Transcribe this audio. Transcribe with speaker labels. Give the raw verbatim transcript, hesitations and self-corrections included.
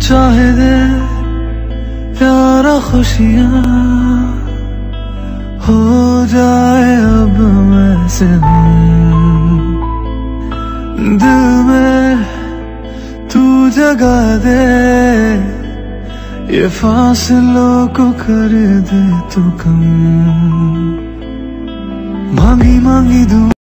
Speaker 1: चाहे दे प्यारा खुशियाँ हो जाए अब मैं से दिल में तू जगा दे ये फासलों को कर दे तू कम। मांगी मांगी दूं